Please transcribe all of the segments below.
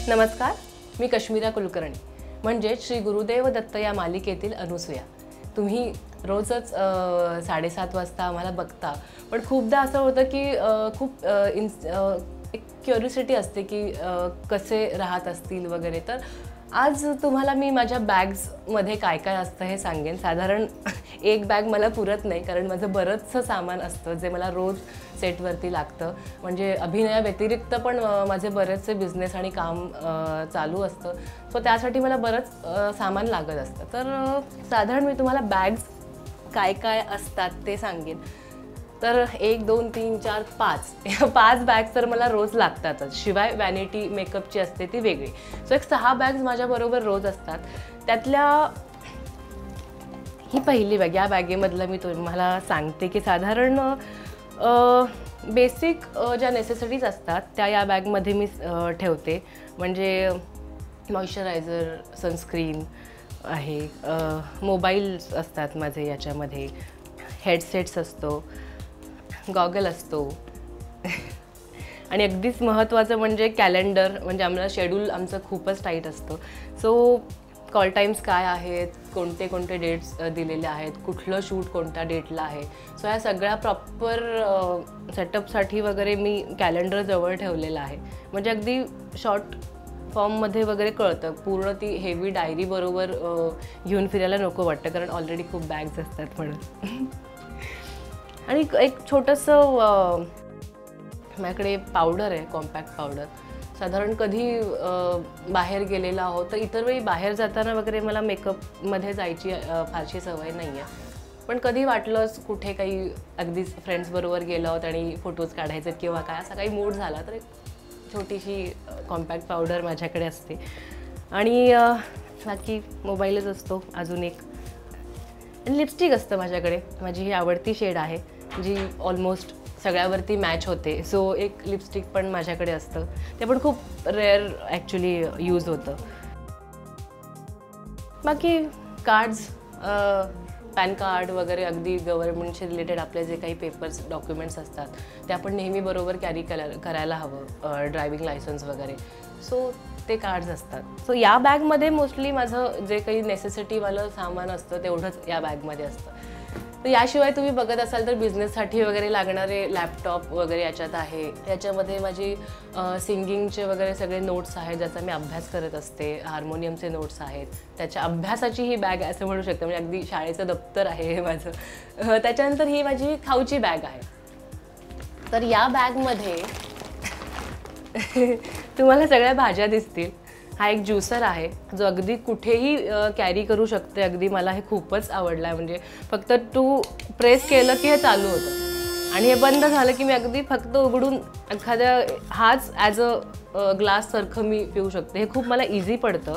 नमस्कार, मी कश्मीरा कुलकर्णी म्हणजे श्री गुरुदेव दत्त या मालिकेतील अनुसूया। तुम्ही रोजच 7:30 वाजता आम्हाला बघता, पण खूपदा असं होतं की खूप एक क्युरिओसिटी असते की कसे राहत असतील वगैरे। तर आज तुम्हाला मी माझ्या बॅग्समध्ये काय काय असतं हे सांगेन। साधारण एक बॅग मला पुरत नाही, कारण माझं बरंचसं सामान असतं जे मला रोज सेटवरती लागतं। म्हणजे अभिनयाव्यतिरिक्त पण माझे बरेचसे बिझनेस आणि काम चालू असतं, सो त्यासाठी मला बरंच सामान लागत असतं। तर साधारण मी तुम्हाला बॅग्स काय काय असतात ते सांगेन। तर 1 2 3 4 5 5 बॅग्स तर मला रोज लागतातच, शिवाय वॅनिटी मेकअपची असते ती वेगळी। सो एक 6 बॅग्स माझ्याबरोबर रोज असतात। त्यातल्या ही पहिली बॅग, या बॅगेमधलं मी तुम्हाला सांगते की साधारण बेसिक ज्या नेसेसिटीज असतात त्या या बॅगमध्ये मी ठेवते। म्हणजे मॉइश्चरायझर, सनस्क्रीन आहे, मोबाईल्स असतात माझे याच्यामध्ये, हेडसेट्स असतो, गॉगल असतो आणि अगदीच महत्त्वाचं म्हणजे कॅलेंडर। म्हणजे आम्हाला शेड्यूल आमचं खूपच टाईट असतं। सो कॉल टाईम्स काय आहेत, कोणते कोणते डेट्स दिलेले आहेत, कुठलं शूट कोणत्या डेटला आहे, सो या सगळ्या प्रॉपर सेटअपसाठी वगैरे मी कॅलेंडर जवळ ठेवलेलं आहे। म्हणजे अगदी शॉर्ट फॉर्ममध्ये वगैरे कळतं। पूर्ण ती हेवी डायरी बरोबर घेऊन फिरायला नको वाटतं, कारण ऑलरेडी खूप बॅग्स असतात म्हणून। आणि एक छोटंसं माझ्याकडे पावडर आहे, कॉम्पॅक्ट पावडर। साधारण कधी बाहेर गेलेला आहोत तर इतर वेळी बाहेर जाताना वगैरे मला मेकअपमध्ये जायची फारशी सवय नाही आहे, पण कधी वाटलंच कुठे काही अगदीच फ्रेंड्सबरोबर गेलो आहोत आणि फोटोज काढायचे किंवा काय असा काही मूड झाला तर एक छोटीशी कॉम्पॅक्ट पावडर माझ्याकडे असते। आणि बाकी मोबाईलच असतो अजून एक, आणि लिपस्टिक असतं माझ्याकडे। माझी ही आवडती शेड आहे जी ऑलमोस्ट सगळ्यावरती मॅच होते, सो एक लिपस्टिक पण माझ्याकडे असतं। ते पण खूप रेअर ॲक्च्युली यूज होतं। बाकी कार्ड्स, पॅन कार्ड वगैरे, अगदी गव्हर्नमेंटशी रिलेटेड आपले जे काही पेपर्स डॉक्युमेंट्स असतात ते आपण नेहमी बरोबर कॅरी करायला हवं, ड्रायव्हिंग लायसन्स वगैरे, सो ते कार्ड्स असतात। सो या बॅगमध्ये मोस्टली माझं जे काही नेसेसिटीवालं सामान असतं तेवढंच या बॅगमध्ये असतं। तर याशिवाय तुम्ही बघत असाल तर बिझनेससाठी वगैरे लागणारे लॅपटॉप वगैरे याच्यात आहे। याच्यामध्ये माझी सिंगिंगचे वगैरे सगळे नोट्स आहेत, ज्याचा मी अभ्यास करत असते, हार्मोनियमचे नोट्स आहेत, त्याच्या अभ्यासाची ही बॅग असं म्हणू शकते, म्हणजे अगदी शाळेचं दप्तर आहे हे माझं। त्याच्यानंतर ही माझी खाऊची बॅग आहे। तर या बॅगमध्ये तुम्हाला सगळ्या भाज्या दिसतील। हा एक ज्युसर आहे जो अगदी कुठेही कॅरी करू शकते। अगदी मला हे खूपच आवडलं आहे, म्हणजे फक्त तू प्रेस केलं की हे चालू होतं आणि हे बंद झालं की मी अगदी फक्त उघडून एखाद्या हाच ॲज अ ग्लाससारखं मी पिऊ शकते। हे खूप मला इझी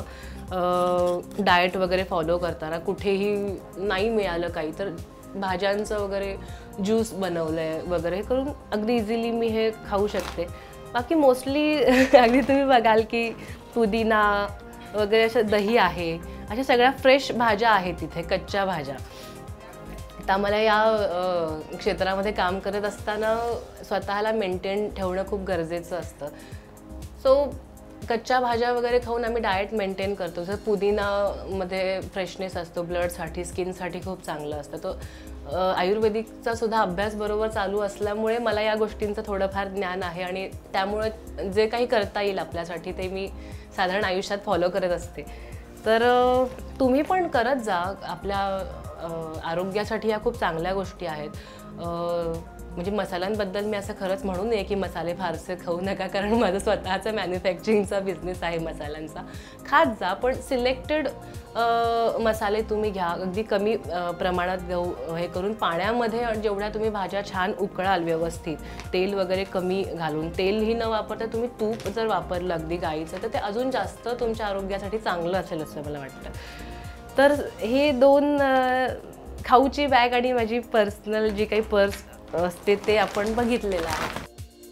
पडतं डाएट वगैरे फॉलो करताना। कुठेही नाही मिळालं काही तर भाज्यांचं वगैरे ज्यूस बनवलं आहे वगैरे करून अगदी इझिली मी हे खाऊ शकते। बाकी मोस्टली अगदी तुम्ही बघाल की पुदिना वगैरे असं दही आहे, अशा सगळ्या फ्रेश भाज्या आहेत तिथे, कच्च्या भाज्या। आता मला या क्षेत्रामध्ये काम करत असताना स्वतःला मेंटेन ठेवणं खूप गरजेचं असतं। सो कच्च्या भाज्या वगैरे खाऊन आम्ही डाएट मेंटेन करतो। जसं पुदिनामध्ये फ्रेशनेस असतो, ब्लडसाठी, स्किनसाठी खूप चांगलं असतं। तो आयुर्वेदिकचा सुद्धा अभ्यास बरोबर चालू असल्यामुळे मला या गोष्टींचं थोडंफार ज्ञान आहे आणि त्यामुळे जे काही करता येईल आपल्यासाठी ते मी साधारण आयुष्यात फॉलो करत असते। तर तुम्ही पण करत जा, आपल्या आरोग्यासाठी या खूप चांगल्या गोष्टी आहेत। म्हणजे मसाल्यांबद्दल मी असं खरंच म्हणू नये की मसाले फारसे खाऊ नका, कारण माझं स्वतःचा मॅन्युफॅक्चरिंगचा बिझनेस आहे मसाल्यांचा। खात जा, पण सिलेक्टेड मसाले तुम्ही घ्या, अगदी कमी प्रमाणात घेऊ, हे करून पाण्यामध्ये जेवढ्या तुम्ही भाज्या छान उकळाल व्यवस्थित, तेल वगैरे कमी घालून, तेलही न वापरता तुम्ही तूप जर वापरलं अगदी गाईचं तर ते अजून जास्त तुमच्या आरोग्यासाठी चांगलं असेल असं मला वाटतं। तर हे 2 खाऊची बॅग आणि माझी पर्सनल जी काही पर्स असते ते आपण बघितलेलं आहे।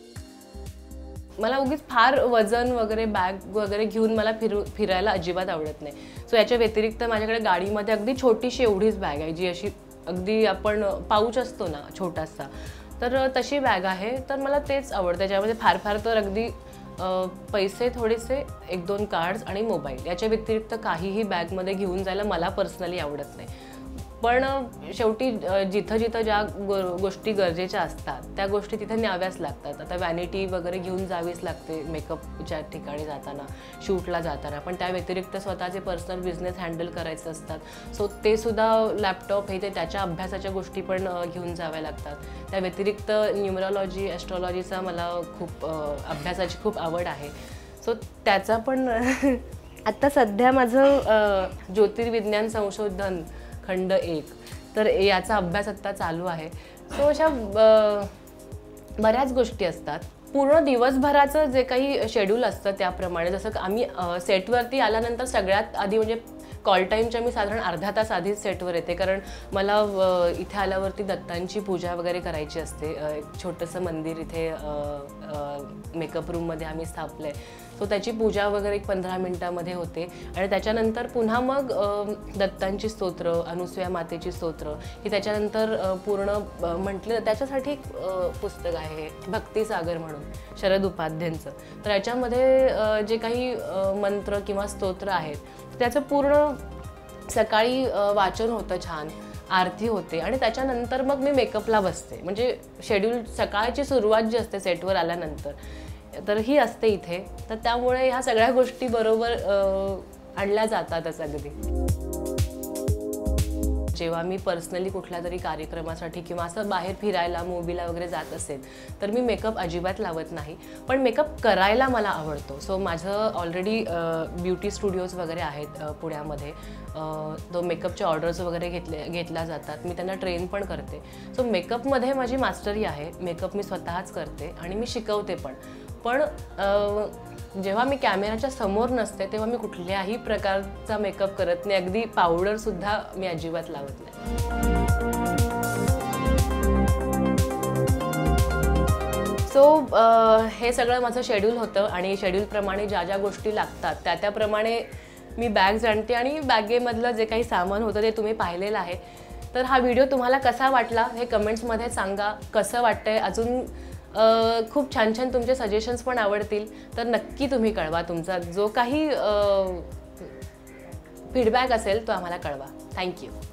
मला उगीच फार वजन वगैरे बॅग वगैरे घेऊन मला फिरायला अजिबात आवडत नाही। सो याच्या व्यतिरिक्त माझ्याकडे गाडीमध्ये अगदी छोटीशी एवढीच बॅग आहे, जी अशी अगदी आपण पाऊच असतो ना छोटासा, तर तशी बॅग आहे। तर मला तेच आवडतं, ज्यामध्ये फार फार तर अगदी पैसे थोडेसे 1-2 कार्ड्स आणि मोबाईल याच्या व्यतिरिक्त काहीही बॅगमध्ये घेऊन जायला मला पर्सनली आवडत नाही. पण शेवटी जिथं जिथं ज्या गोष्टी गरजेच्या असतात त्या गोष्टी तिथे न्याव्याच लागतात. आता वॅनिटी वगैरे घेऊन जावीच लागते मेकअपच्या ठिकाणी जाताना, शूटला जाताना. पण त्या व्यतिरिक्त स्वतःचे पर्सनल बिझनेस हँडल करायचे असतात. सो ते सुद्धा लॅपटॉप हे ते त्याच्या अभ्यासाच्या गोष्टी पण घेऊन जाव्या लागतात. त्या व्यतिरिक्त न्यूमरॉलॉजी, ॲस्ट्रॉलॉजीचा मला खूप अभ्यासाची खूप आवड आहे. सो त्याचा पण आत्ता सध्या माझं ज्योतिर्विज्ञान संशोधन खंड 1 तर याचा अभ्यास आत्ता चालू आहे. सो अशा बऱ्याच गोष्टी असतात. पूर्ण दिवसभराचं जे काही शेड्यूल असतं त्याप्रमाणे, जसं आम्ही सेटवरती आल्यानंतर सगळ्यात आधी म्हणजे कॉल टाईमच्या मी साधारण अर्धा तास आधीच सेटवर येते, कारण मला इथे आल्यावरती दत्तांची पूजा वगैरे करायची असते. एक छोटंसं मंदिर इथे मेकअप रूममध्ये आम्ही स्थापलं आहे. सो त्याची पूजा वगैरे एक 15 मिनिटामध्ये होते आणि त्याच्यानंतर पुन्हा मग दत्तांची स्तोत्र, अनुसूया मातेची स्तोत्र ही त्याच्यानंतर पूर्ण म्हटलं. त्याच्यासाठी एक पुस्तक आहे भक्तिसागर म्हणून शरद उपाध्यांचं. तर याच्यामध्ये जे काही मंत्र किंवा स्तोत्र आहेत त्याचं पूर्ण सकाळी वाचन होतं, छान आरती होते आणि त्याच्यानंतर मग मी मेकअपला बसते. म्हणजे शेड्यूल सकाळची सुरुवात जी असते सेटवर आल्यानंतर तर ही असते इथे. तर त्यामुळे ह्या सगळ्या गोष्टी बरोबर आणल्या जातातच अगदी. जेव्हा मी पर्सनली कुठल्या तरी कार्यक्रमासाठी किंवा असं बाहेर फिरायला मूवीला वगैरे जात असेल तर मी मेकअप अजिबात लावत नाही. पण मेकअप करायला मला आवडतो. सो माझं ऑलरेडी ब्युटी स्टुडिओज वगैरे आहेत पुण्यामध्ये. तो मेकअपच्या ऑर्डर्स वगैरे घेतल्या जातात. मी त्यांना ट्रेन पण करते. सो मेकअपमध्ये माझी मास्टरी आहे. मेकअप मी स्वतःच करते आणि मी शिकवते पण. पण जेव्हा मी कॅमेराच्या समोर नसते तेव्हा मी कुठल्याही प्रकारचा मेकअप करत नाही. अगदी पावडरसुद्धा मी अजिबात लावत नाही. सो हे सगळं माझं शेड्यूल होतं आणि शेड्यूलप्रमाणे ज्या ज्या गोष्टी लागतात त्याप्रमाणे मी बॅग्स आणते आणि बॅगेमधलं जे काही सामान होतं ते तुम्ही पाहिलेलं आहे. तर हा व्हिडिओ तुम्हाला कसा वाटला हे कमेंट्समध्ये सांगा. कसं वाटतंय अजून खूप छान छान तुमचे सजेशन्स पण आवडतील तर नक्की तुम्ही कळवा. तुमचा जो काही फीडबॅक असेल तो आम्हाला कळवा. थँक्यू.